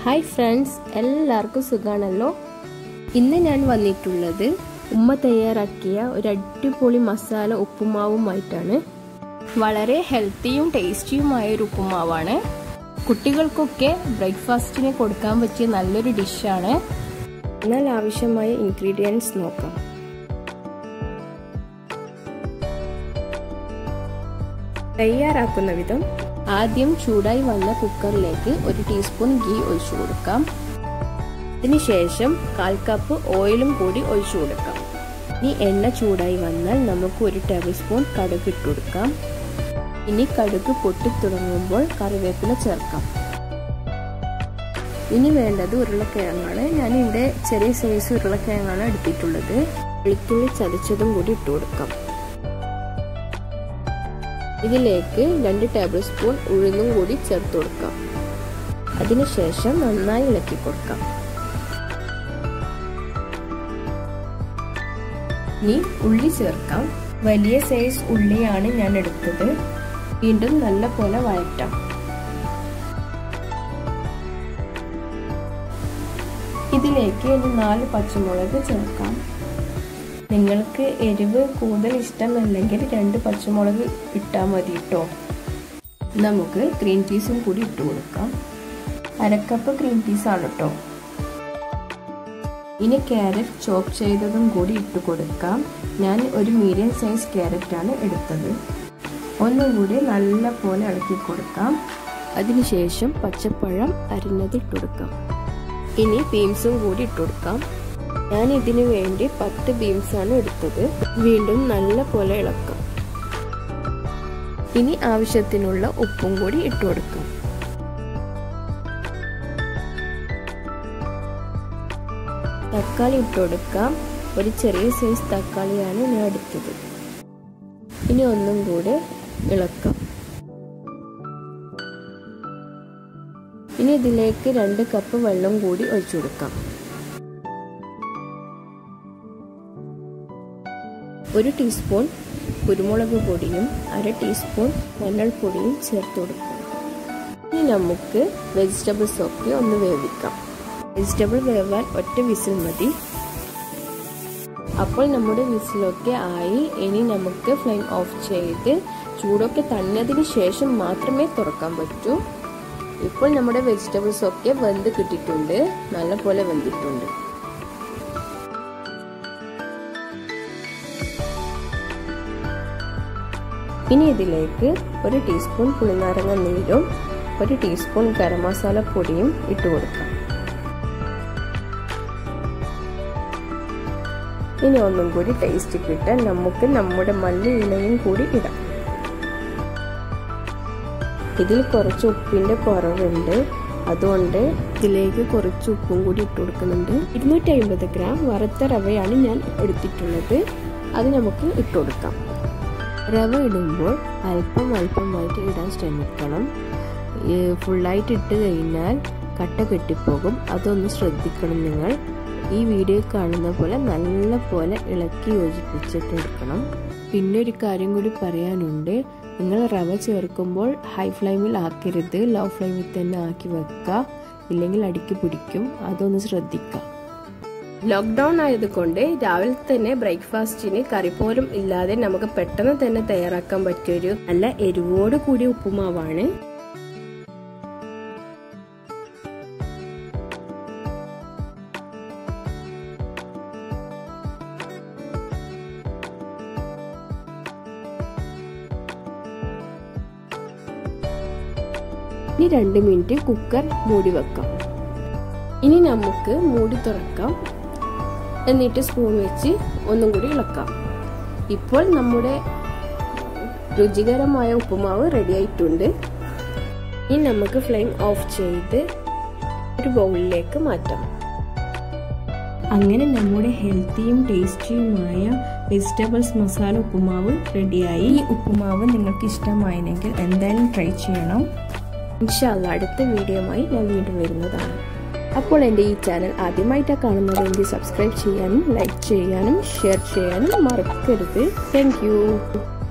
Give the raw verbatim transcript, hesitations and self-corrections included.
Hi friends, എല്ലാവർക്കും സുഖാണല്ലോ. ഇന്ന് ഞാൻ വന്നിട്ടുള്ളത് ഉമ്മ തയ്യാറാക്കിയ ഒരു അടിപൊളി മസാല ഉപ്പുമാവുമായിട്ടാണ്. വളരെ ഹെൽത്തിയും ടേസ്റ്റിയുമായ ഒരു ഉപ്പുമാവാണ്. കുട്ടികൾക്കൊക്കെ ബ്രേക്ക്ഫാസ്റ്റിന് കൊടുക്കാൻ പറ്റിയ നല്ലൊരു ഡിഷാണ്. എന്നാൽ ആവശ്യമായ ഇൻഗ്രീഡിയൻസ് നോക്കാം. തയ്യാറാക്കുന്ന വിധം: ആദ്യം ചൂടായി വന്ന കുക്കറിലേക്ക് ഒരു ടീസ്പൂൺ ഗീ ഒഴിച്ചു കൊടുക്കാം. അതിനുശേഷം കാൽ കപ്പ് ഓയിലും കൂടി ഒഴിച്ചു കൊടുക്കാം. ഇനി എണ്ണ ചൂടായി വന്നാൽ നമുക്ക് ഒരു ടേബിൾ സ്പൂൺ കടുക് ഇട്ട് കൊടുക്കാം. ഇനി കടുക് പൊട്ടിത്തുടങ്ങുമ്പോൾ കറിവേപ്പില ചേർക്കാം. ഇനി വേണ്ടത് ഉരുളക്കിഴങ്ങാണ്. ഞാനിവിടെ ചെറിയ സൈസ് ഉരുളക്കിഴങ്ങാണ് എടുത്തിട്ടുള്ളത്. വെളുത്തുള്ളി ചതച്ചതും കൂടി ഇട്ട് കൊടുക്കാം. ഇതിലേക്ക് രണ്ട് ടേബിൾ സ്പൂൺ ഉഴുന്നും കൂടി ചേർത്ത് കൊടുക്കാം. അതിനുശേഷം നന്നായി ഇളക്കി കൊടുക്കാം. ഇനി ഉള്ളി ചേർക്കാം. വലിയ സൈസ് ഉള്ളിയാണ് ഞാൻ എടുത്തത്. വീണ്ടും നല്ല പോലെ വഴറ്റാം. ഇതിലേക്ക് ഇനി നാല് പച്ചമുളക് ചേർക്കാം. നിങ്ങൾക്ക് എരിവ് കൂടുതൽ ഇഷ്ടമല്ലെങ്കിൽ രണ്ട് പച്ചമുളക് ഇട്ടാൽ മതി കേട്ടോ. നമുക്ക് ഗ്രീൻ പീസും കൂടി ഇട്ട് കൊടുക്കാം. അരക്കപ്പ് ഗ്രീൻ പീസ് ആണ് കേട്ടോ. ഇനി ക്യാരറ്റ് ചോപ്പ് ചെയ്തതും കൂടി ഇട്ട് കൊടുക്കാം. ഞാൻ ഒരു മീഡിയം സൈസ് ക്യാരറ്റ് ആണ് എടുത്തത്. ഒന്നും കൂടി നല്ല പോലെ ഇളക്കി കൊടുക്കാം. അതിനുശേഷം പച്ചപ്പഴം അരിഞ്ഞത് ഇട്ട് കൊടുക്കാം. ഇനി ബീൻസും കൂടി ഇട്ട് കൊടുക്കാം. ഞാൻ ഇതിനു വേണ്ടി പത്ത് ബീൻസ് ആണ് എടുത്തത്. വീണ്ടും നല്ല പോലെ ഇളക്കാം. ഇനി ആവശ്യത്തിനുള്ള ഉപ്പും കൂടി ഇട്ട് കൊടുക്കാം. തക്കാളി ഇട്ട് കൊടുക്കാം. ഒരു ചെറിയ സൈസ് തക്കാളിയാണ് ഞാൻ എടുത്തത്. ഇനി ഒന്നും കൂടെ ഇളക്കാം. ഇനി ഇതിലേക്ക് രണ്ട് കപ്പ് വെള്ളം കൂടി ഒഴിച്ചു കൊടുക്കാം. ഒരു ടീസ്പൂൺ കുരുമുളക് പൊടിയും അര ടീസ്പൂൺ മഞ്ഞൾപ്പൊടിയും ചേർത്ത് കൊടുക്കാം. ഇനി നമുക്ക് വെജിറ്റബിൾസ് ഒക്കെ ഒന്ന് വേവിക്കാം. വെജിറ്റബിൾ വേവാൻ ഒറ്റ വിസിൽ മതി. അപ്പോൾ നമ്മുടെ വിസിലൊക്കെ ആയി. ഇനി നമുക്ക് ഫ്ലെയിം ഓഫ് ചെയ്ത് ചൂടൊക്കെ തണുത്തതിന് ശേഷം മാത്രമേ തുറക്കാൻ പറ്റൂ. ഇപ്പോൾ നമ്മുടെ വെജിറ്റബിൾസ് ഒക്കെ വെന്ത് കിട്ടിയിട്ടുണ്ട്. നല്ല പോലെ വെന്തിട്ടുണ്ട്. ഇനി ഇതിലേക്ക് ഒരു ടീസ്പൂൺ പുളിനാരങ്ങ നീരും ഒരു ടീസ്പൂൺ ഗരം മസാല പൊടിയും ഇട്ട് കൊടുക്കാം. ഇനി ഒന്നും കൂടി ടേസ്റ്റ് കിട്ടാൻ നമുക്ക് നമ്മുടെ മല്ലി ഇലയും കൂടി ഇടാം. ഇതിൽ കുറച്ച് ഉപ്പിന്റെ കുറവുണ്ട്. അതുകൊണ്ട് ഇതിലേക്ക് കുറച്ച് ഉപ്പും കൂടി ഇട്ട് കൊടുക്കുന്നുണ്ട്. ഇരുന്നൂറ്റി അമ്പത് ഗ്രാം വറുത്ത റവയാണ് ഞാൻ എടുത്തിട്ടുള്ളത്. അത് നമുക്ക് ഇട്ട് കൊടുക്കാം. റവ ഇടുമ്പോൾ അല്പം അല്പമായിട്ട് ഇടാൻ ശ്രമിക്കണം. ഫുള്ളായിട്ട് ഇട്ട് കഴിഞ്ഞാൽ കട്ട കെട്ടിപ്പോകും. അതൊന്ന് ശ്രദ്ധിക്കണം നിങ്ങൾ. ഈ വീഡിയോ കാണുന്ന പോലെ നല്ല പോലെ ഇളക്കി യോജിപ്പിച്ചിട്ട് എടുക്കണം. പിന്നെ ഒരു കാര്യം കൂടി പറയാനുണ്ട്. നിങ്ങൾ റവ ചേർക്കുമ്പോൾ ഹൈ ഫ്ലെയിമിൽ ആക്കരുത്. ലോ ഫ്ലെയിമിൽ തന്നെ ആക്കി വെക്കുക. ഇല്ലെങ്കിൽ അടിക്ക് പിടിക്കും. അതൊന്ന് ശ്രദ്ധിക്കുക. ലോക്ക്ഡൗൺ ആയതുകൊണ്ട് രാവിലെ തന്നെ ബ്രേക്ക്ഫാസ്റ്റിന് കറി പോലും ഇല്ലാതെ നമുക്ക് പെട്ടെന്ന് തന്നെ തയ്യാറാക്കാൻ പറ്റിയൊരു നല്ല എരിവോട് കൂടിയ ഉപ്പുമാവാണ്. ഇനി രണ്ട് മിനിറ്റ് കുക്കർ മൂടി വെക്കാം. ഇനി നമുക്ക് മൂടി തുറക്കാം. എന്നിട്ട് സ്പൂൺ വെച്ച് ഒന്നും കൂടി ഇളക്കാം. ഇപ്പോൾ നമ്മുടെ രുചികരമായ ഉപ്പുമാവ് റെഡി ആയിട്ടുണ്ട്. ഇനി നമുക്ക് ഫ്ലെയിം ഓഫ് ചെയ്ത് ഒരു ബൗളിലേക്ക് മാറ്റാം. അങ്ങനെ നമ്മുടെ ഹെൽത്തിയും ടേസ്റ്റിയുമായ വെജിറ്റബിൾസ് മസാല ഉപ്പുമാവ് റെഡിയായി. ഈ ഉപ്പുമാവ് നിങ്ങൾക്ക് ഇഷ്ടമായെങ്കിൽ എന്തായാലും ട്രൈ ചെയ്യണം. ഇൻഷാ അല്ലാഹ് അടുത്ത വീഡിയോയുമായി ഞാൻ വീണ്ടും വരുന്നതാണ്. അപ്പോൾ എൻ്റെ ഈ ചാനൽ ആദ്യമായിട്ടാണ് കാണുന്നതെങ്കിൽ സബ്സ്ക്രൈബ് ചെയ്യാനും ലൈക്ക് ചെയ്യാനും ഷെയർ ചെയ്യാനും മറക്കരുത്. Thank U.